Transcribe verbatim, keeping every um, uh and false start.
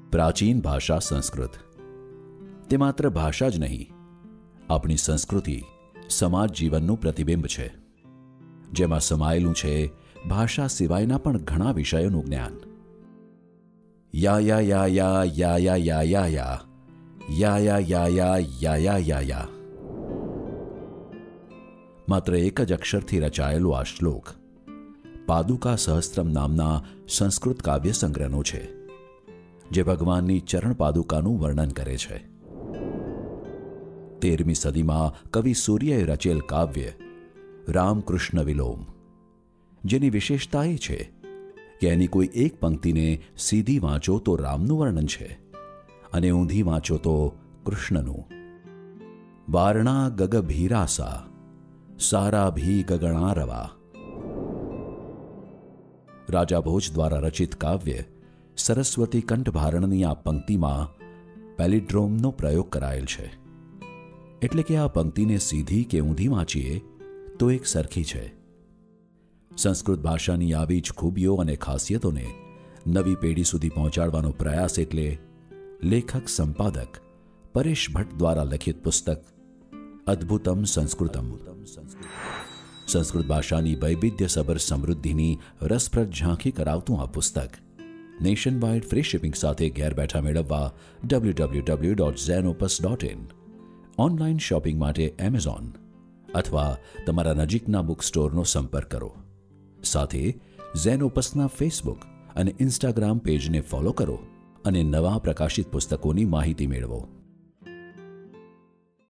પ્રાચીન ભાષા સંસ્કૃત તે માત્ર ભાષા જ નહીં, આપણી સંસ્કૃતિ, સમાજ જીવનનું પ્રતિબિંબ છે, જેમાં સમાયેલું છે ભાષા સિવાયના પણ ઘણા વિષયોનું જ્ઞાન. યા યા યા યા યા યા યા યા યા યા યા યા યા યા યા યા. માત્ર એક જ અક્ષરથી રચાયેલો આ શ્લોક પાદુકા સહસ્ત્રમ નામના સંસ્કૃત કાવ્ય સંગ્રહનો છે, જે ભગવાનની ચરણ પાદુકાનું વર્ણન કરે છે. તેરમી સદીમાં કવિ સૂર્યએ રચેલ કાવ્ય રામકૃષ્ણ વિલોમ, જેની વિશેષતા એ છે કે એની કોઈ એક પંક્તિને સીધી વાંચો તો રામનું વર્ણન છે અને ઊંધી વાંચો તો કૃષ્ણનું. વારણા ગગભીરાસા સારા ભી ગગણારવા. રાજા ભોજ દ્વારા રચિત કાવ્ય સરસ્વતી કંઠભારણની આ પંક્તિમાં પેલિડ્રોમનો પ્રયોગ કરાયેલ છે, એટલે કે આ પંક્તિને સીધી કે ઊંધી વાંચીએ તો એક સરખી છે. સંસ્કૃત ભાષાની આવી જ ખૂબીઓ અને ખાસિયતોને નવી પેઢી સુધી પહોંચાડવાનો પ્રયાસ એટલે લેખક સંપાદક પરેશ ભટ્ટ દ્વારા લખિત પુસ્તક અદ્ભુતમ સંસ્કૃતમ. સંસ્કૃત ભાષાની વૈવિધ્યસભર સમૃદ્ધિની રસપ્રદ ઝાંખી કરાવતું આ પુસ્તક નેશન વાઇડ ફ્રી શિપિંગ સાથે ઘેર બેઠા મેળવવા W W W dot Xenopus dot in, online shopping માટે એમેઝોન અથવા તમારા નજીકના બુક સ્ટોરનો સંપર્ક કરો. સાથે ઝેનોપસના ફેસબુક અને ઇન્સ્ટાગ્રામ પેજને ફોલો કરો અને નવા પ્રકાશિત પુસ્તકોની માહિતી મેળવો.